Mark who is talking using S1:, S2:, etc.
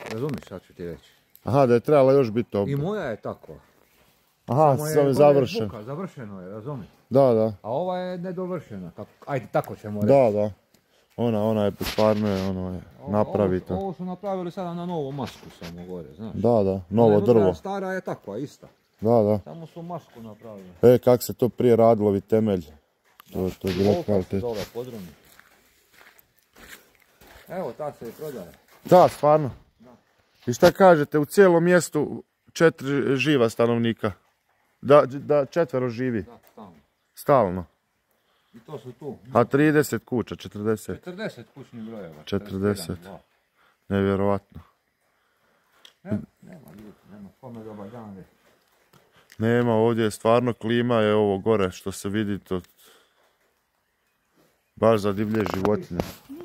S1: razumiješ šta ću ti reći?
S2: Aha, da je trebala još biti
S1: I
S2: obda.
S1: moja je takva.
S2: Aha, sam je završen.
S1: Završeno je, razumiješ?
S2: Da, da.
S1: A ova je nedovršena, ajde tako ćemo reći.
S2: Da, da. Ona je stvarno je napravita.
S1: Ovo su napravili sada na novu masku samo gore, znaš.
S2: Da, da, novo drvo.
S1: Stara je takva, ista.
S2: Da, da.
S1: Samo su masku napravili.
S2: Kak se to prije radilo, ovi temelj. To je bilo kvalitet.
S1: Dole podrumi. Evo, ta se i prodaje.
S2: Da, stvarno. I šta kažete, u cijelom mjestu 4 živa stanovnika? Da 4 živi?
S1: Da, stalno.
S2: Stalno.
S1: I to su tu.
S2: A 30 kuća, 40?
S1: 40 kućnih brojeva.
S2: 40. Nevjerovatno.
S1: Nema ljudi, nema kome dobar dan reći.
S2: Nema, ovdje je stvarno klima, je ovo gore što se vidi to. Baš za divlje životinje.